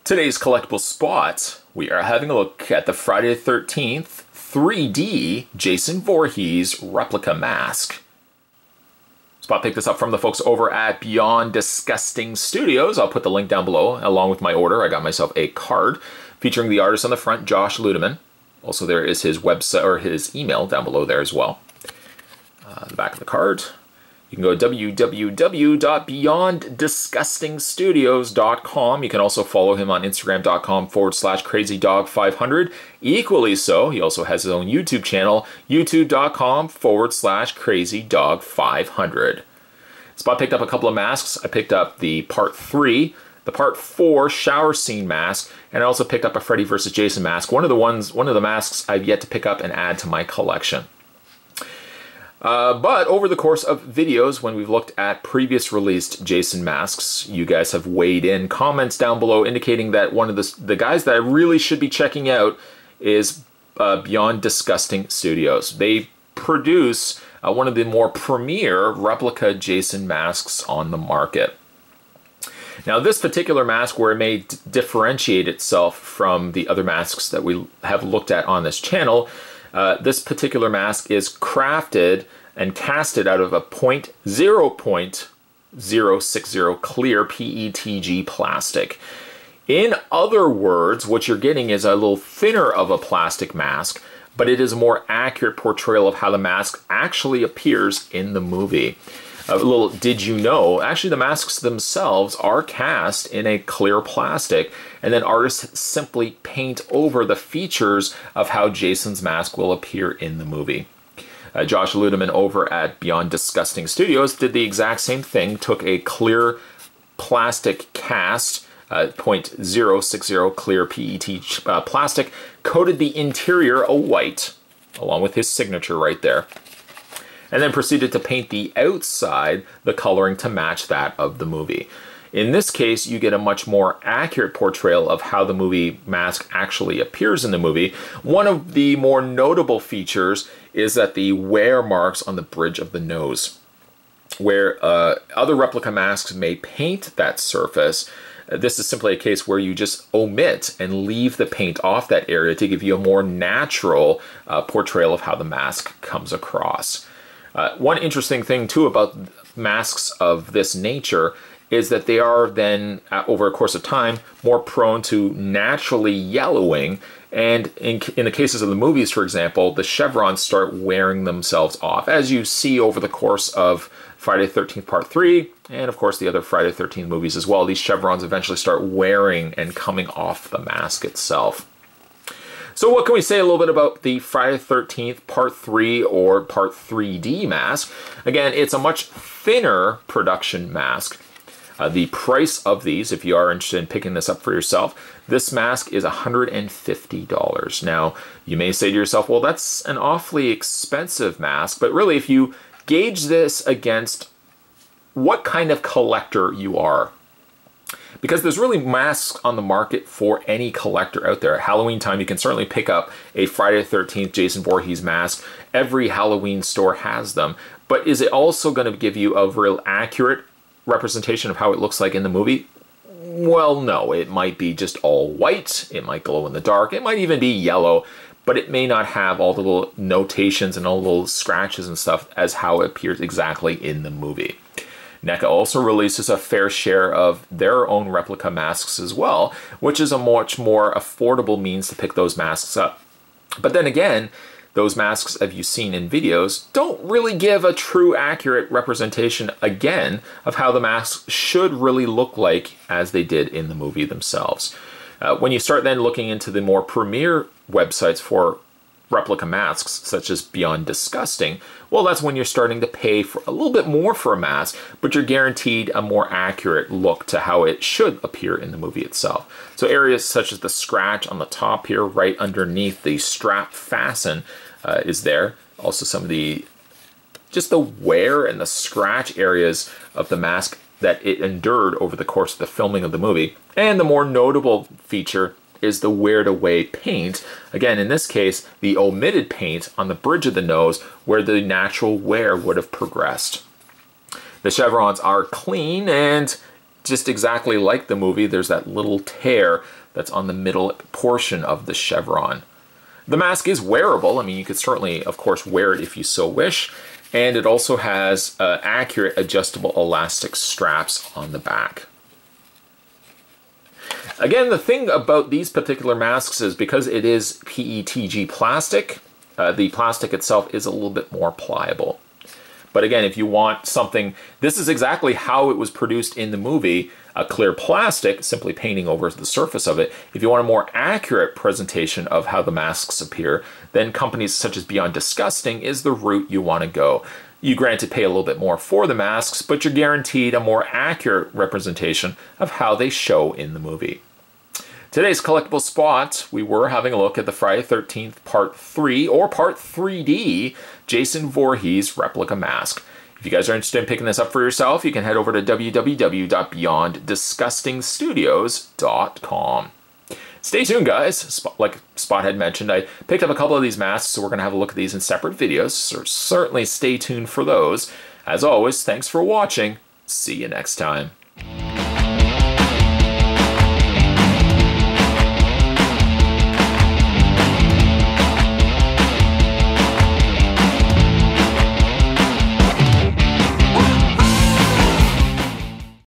Today's collectible spot, we are having a look at the Friday the 13th 3D Jason Voorhees replica mask. Spot picked this up from the folks over at Beyond Disgusting Studios. I'll put the link down below along with my order. I got myself a card featuring the artist on the front, Josh Ludeman. Also, there is his website or his email down below there as well. The back of the card. You can go to www.beyonddisgustingstudios.com. You can also follow him on Instagram.com/crazydog500. Equally so, he also has his own YouTube channel, youtube.com/crazydog500. Spot picked up a couple of masks. I picked up the Part 3, the Part 4 shower scene mask, and I also picked up a Freddy vs. Jason mask. One of the masks I've yet to pick up and add to my collection. But over the course of videos, when we've looked at previous released Jason masks, you guys have weighed in comments down below indicating that one of the guys that I really should be checking out is Beyond Disgusting Studios. They produce one of the more premier replica Jason masks on the market. Now, this particular mask, where it may differentiate itself from the other masks that we have looked at on this channel, this particular mask is crafted and casted out of a 0.060 clear PETG plastic. In other words, what you're getting is a little thinner of a plastic mask, but it is a more accurate portrayal of how the mask actually appears in the movie. A little did you know, actually the masks themselves are cast in a clear plastic, and then artists simply paint over the features of how Jason's mask will appear in the movie. Josh Ludeman over at Beyond Disgusting Studios did the exact same thing, took a clear plastic cast, 0.060 clear PET plastic, coated the interior a white, along with his signature right there, and then proceeded to paint the outside, the coloring to match that of the movie. In this case, you get a much more accurate portrayal of how the movie mask actually appears in the movie. One of the more notable features is that the wear marks on the bridge of the nose. Where other replica masks may paint that surface, this is simply a case where you just omit and leave the paint off that area to give you a more natural portrayal of how the mask comes across. One interesting thing too about masks of this nature is that they are then, over a course of time, more prone to naturally yellowing, and in the cases of the movies, for example, the chevrons start wearing themselves off, as you see over the course of Friday the 13th Part 3, and of course the other Friday the 13th movies as well. These chevrons eventually start wearing and coming off the mask itself. So what can we say a little bit about the Friday the 13th Part 3 or Part 3D mask? Again, it's a much thinner production mask. The price of these, if you are interested in picking this up for yourself, this mask is $150. Now, you may say to yourself, well, that's an awfully expensive mask, but really if you gauge this against what kind of collector you are, because there's really masks on the market for any collector out there. At Halloween time, you can certainly pick up a Friday the 13th Jason Voorhees mask. Every Halloween store has them. But is it also going to give you a real accurate representation of how it looks like in the movie? Well, no. It might be just all white. It might glow in the dark. It might even be yellow. But it may not have all the little notations and all the little scratches and stuff as how it appears exactly in the movie. NECA also releases a fair share of their own replica masks as well, which is a much more affordable means to pick those masks up. But then again, those masks, as you've seen in videos, don't really give a true accurate representation, again, of how the masks should really look like as they did in the movie themselves. When you start then looking into the more premier websites for replica masks, such as Beyond Disgusting, well, that's when you're starting to pay for a little bit more for a mask, but you're guaranteed a more accurate look to how it should appear in the movie itself. So areas such as the scratch on the top here, right underneath the strap fasten is there. Also some of the, just the wear and the scratch areas of the mask that it endured over the course of the filming of the movie. And the more notable feature is the weared away paint. Again, in this case, the omitted paint on the bridge of the nose where the natural wear would have progressed. The chevrons are clean and just exactly like the movie. There's that little tear that's on the middle portion of the chevron. The mask is wearable. I mean, you could certainly, of course, wear it if you so wish. And it also has accurate adjustable elastic straps on the back. Again, the thing about these particular masks is because it is PETG plastic, the plastic itself is a little bit more pliable. But again, if you want something, this is exactly how it was produced in the movie, a clear plastic, simply painting over the surface of it. If you want a more accurate presentation of how the masks appear, then companies such as Beyond Disgusting is the route you want to go. You granted pay a little bit more for the masks, but you're guaranteed a more accurate representation of how they show in the movie. Today's collectible spot, we were having a look at the Friday the 13th Part 3, or Part 3D, Jason Voorhees replica mask. If you guys are interested in picking this up for yourself, you can head over to www.beyonddisgustingstudios.com. Stay tuned, guys. Like Spot had mentioned, I picked up a couple of these masks, so we're going to have a look at these in separate videos, so certainly stay tuned for those. As always, thanks for watching. See you next time.